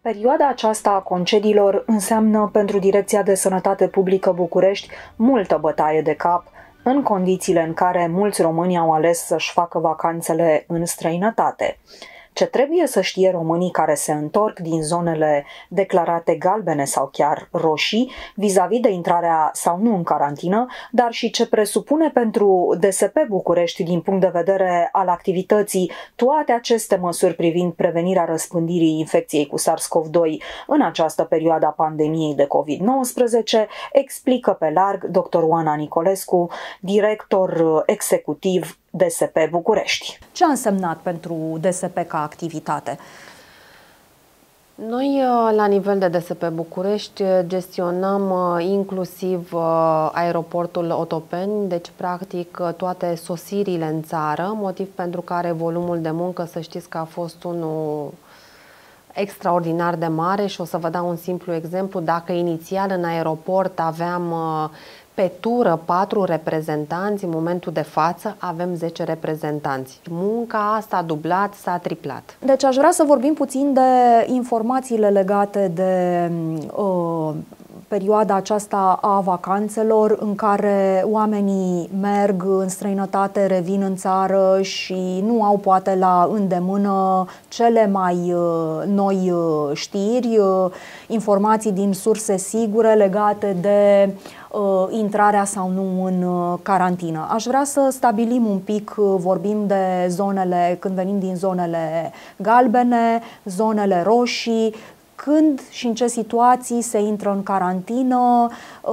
Perioada aceasta a concediilor înseamnă pentru Direcția de Sănătate Publică București multă bătaie de cap, în condițiile în care mulți români au ales să-și facă vacanțele în străinătate. Ce trebuie să știe românii care se întorc din zonele declarate galbene sau chiar roșii, vis-a-vis de intrarea sau nu în carantină, dar și ce presupune pentru DSP București din punct de vedere al activității toate aceste măsuri privind prevenirea răspândirii infecției cu SARS-CoV-2 în această perioadă a pandemiei de COVID-19, explică pe larg dr. Oana Nicolescu, director executiv DSP București. Ce a însemnat pentru DSP ca activitate? Noi, la nivel de DSP București, gestionăm inclusiv aeroportul Otopeni, deci practic toate sosirile în țară, motiv pentru care volumul de muncă, să știți că a fost unul extraordinar de mare și o să vă dau un simplu exemplu. Dacă inițial în aeroport aveam pe tură 4 reprezentanți, în momentul de față avem 10 reprezentanți. Munca s-a dublat, s-a triplat. Deci aș vrea să vorbim puțin de informațiile legate de perioada aceasta a vacanțelor în care oamenii merg în străinătate, revin în țară și nu au poate la îndemână cele mai noi știri, informații din surse sigure legate de intrarea sau nu în carantină. Aș vrea să stabilim un pic, vorbim de zonele, când venim din zonele galbene, zonele roșii, când și în ce situații se intră în carantină,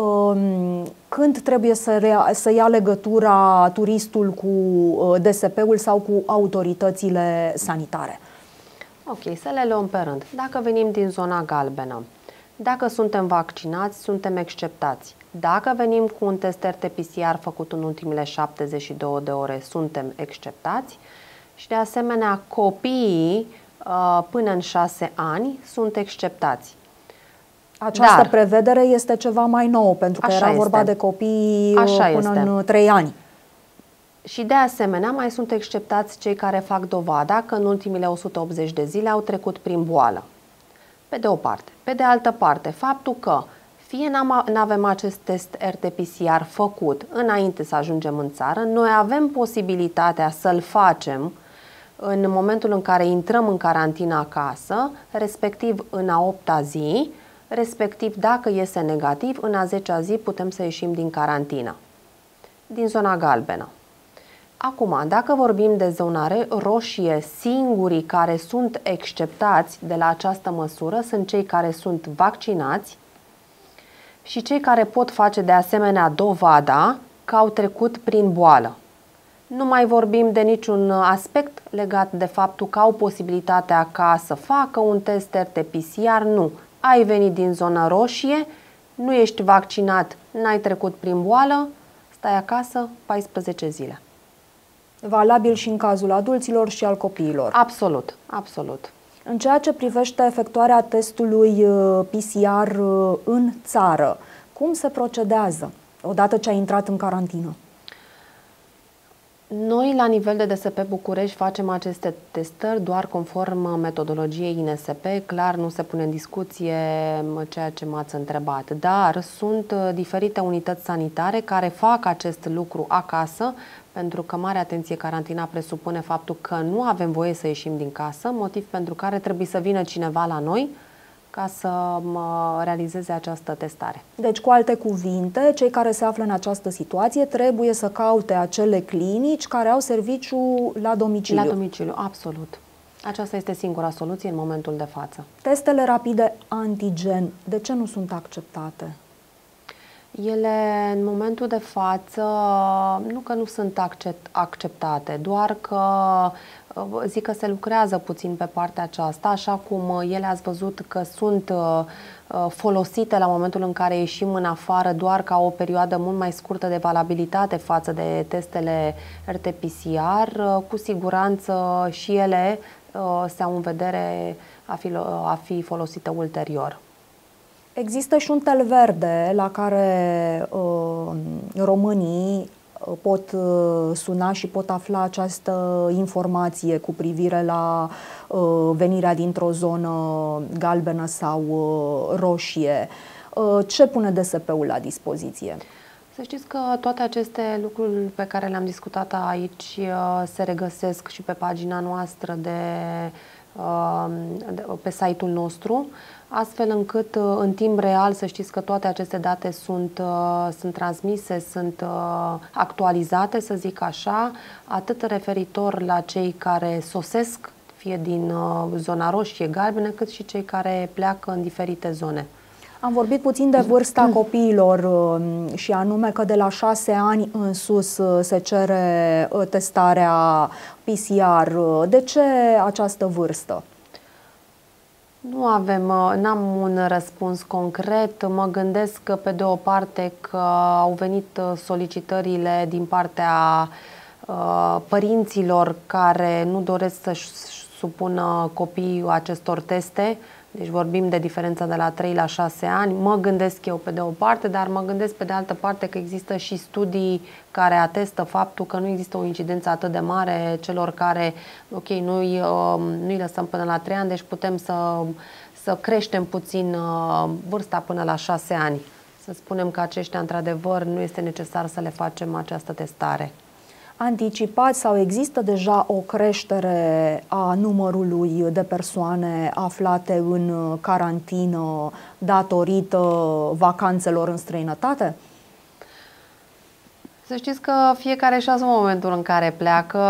când trebuie să ia legătura turistul cu DSP-ul sau cu autoritățile sanitare. Ok, să le luăm pe rând. Dacă venim din zona galbenă, dacă suntem vaccinați, suntem exceptați. Dacă venim cu un test RT-PCR făcut în ultimele 72 de ore, suntem exceptați. Și de asemenea, copiii până în 6 ani sunt exceptați. Această prevedere este ceva mai nouă, pentru că era vorba de copii până în 3 ani. Și de asemenea mai sunt exceptați cei care fac dovada că în ultimile 180 de zile au trecut prin boală. Pe de o parte. Pe de altă parte, faptul că fie nu avem acest test RT-PCR făcut înainte să ajungem în țară, noi avem posibilitatea să-l facem în momentul în care intrăm în carantină acasă, respectiv în a 8-a zi, respectiv dacă iese negativ, în a 10-a zi putem să ieșim din carantină, din zona galbenă. Acum, dacă vorbim de zona roșie, singurii care sunt exceptați de la această măsură sunt cei care sunt vaccinați și cei care pot face de asemenea dovada că au trecut prin boală. Nu mai vorbim de niciun aspect legat de faptul că au posibilitatea ca să facă un test RT-PCR, nu. Ai venit din zona roșie, nu ești vaccinat, n-ai trecut prin boală, stai acasă 14 zile. Valabil și în cazul adulților și al copiilor. Absolut, absolut. În ceea ce privește efectuarea testului PCR în țară, cum se procedează odată ce ai intrat în carantină? Noi, la nivel de DSP București, facem aceste testări doar conform metodologiei INSP. Clar, nu se pune în discuție ceea ce m-ați întrebat, dar sunt diferite unități sanitare care fac acest lucru acasă, pentru că, mare atenție, carantina presupune faptul că nu avem voie să ieșim din casă, motiv pentru care trebuie să vină cineva la noi ca să realizeze această testare. Deci, cu alte cuvinte, cei care se află în această situație trebuie să caute acele clinici care au serviciu la domiciliu. La domiciliu, absolut. Aceasta este singura soluție în momentul de față. Testele rapide antigen, de ce nu sunt acceptate? Ele, în momentul de față, nu că nu sunt acceptate, doar că zic că se lucrează puțin pe partea aceasta, așa cum ele ați văzut că sunt folosite la momentul în care ieșim în afară doar ca o perioadă mult mai scurtă de valabilitate față de testele RT-PCR, cu siguranță și ele se au în vedere a fi folosite ulterior. Există și un tel verde la care românii pot suna și pot afla această informație cu privire la venirea dintr-o zonă galbenă sau roșie. Ce pune DSP-ul la dispoziție? Să știți că toate aceste lucruri pe care le-am discutat aici se regăsesc și pe pagina noastră pe site-ul nostru, astfel încât în timp real să știți că toate aceste date sunt transmise, sunt actualizate, să zic așa, atât referitor la cei care sosesc, fie din zona roșie, galbenă, cât și cei care pleacă în diferite zone. Am vorbit puțin de vârsta copiilor și anume că de la 6 ani în sus se cere testarea PCR. De ce această vârstă? N-am un răspuns concret. Mă gândesc că pe de o parte că au venit solicitările din partea părinților care nu doresc să-și supună copiii acestor teste. Deci vorbim de diferența de la 3 la 6 ani. Mă gândesc eu pe de o parte, dar mă gândesc pe de altă parte că există și studii care atestă faptul că nu există o incidență atât de mare celor care, ok, nu-i lăsăm până la 3 ani, deci putem să creștem puțin vârsta până la 6 ani. Să spunem că aceștia, într-adevăr, nu este necesar să le facem această testare. Anticipați sau există deja o creștere a numărului de persoane aflate în carantină datorită vacanțelor în străinătate? Să știți că fiecare își asumă momentul în care pleacă,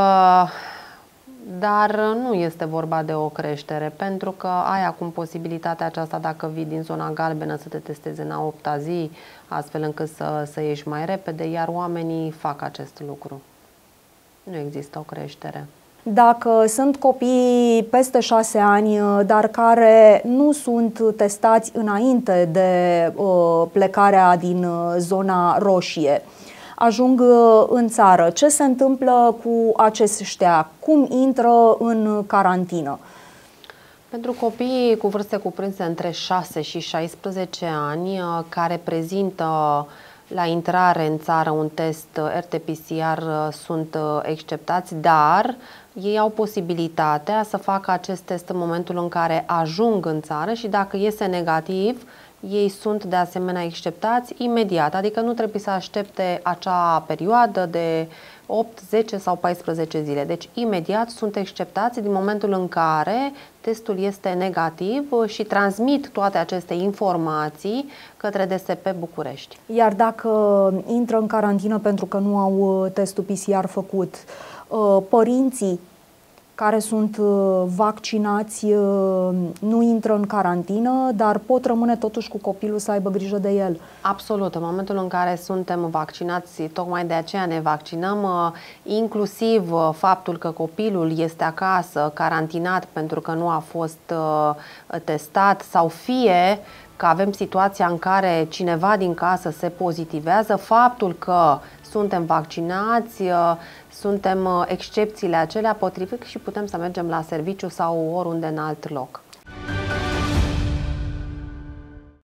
dar nu este vorba de o creștere, pentru că ai acum posibilitatea aceasta, dacă vii din zona galbenă, să te testezi în a 8-a zi, astfel încât să ieși mai repede, iar oamenii fac acest lucru. Nu există o creștere. Dacă sunt copii peste 6 ani, dar care nu sunt testați înainte de plecarea din zona roșie, ajung în țară, ce se întâmplă cu aceștia? Cum intră în carantină? Pentru copiii cu vârste cuprinse între 6 și 16 ani, care prezintă la intrare în țară un test RT-PCR, sunt exceptați, dar ei au posibilitatea să facă acest test în momentul în care ajung în țară și dacă iese negativ, ei sunt de asemenea exceptați imediat, adică nu trebuie să aștepte acea perioadă de 8, 10 sau 14 zile. Deci imediat sunt exceptați din momentul în care testul este negativ și transmit toate aceste informații către DSP București. Iar dacă intră în carantină pentru că nu au testul PCR făcut, părinții care sunt vaccinați nu intră în carantină, dar pot rămâne totuși cu copilul să aibă grijă de el. Absolut. În momentul în care suntem vaccinați, tocmai de aceea ne vaccinăm, inclusiv faptul că copilul este acasă, carantinat pentru că nu a fost testat, sau fie că avem situația în care cineva din casă se pozitivează, faptul că suntem vaccinați, suntem excepțiile acelea potrivit și putem să mergem la serviciu sau oriunde în alt loc.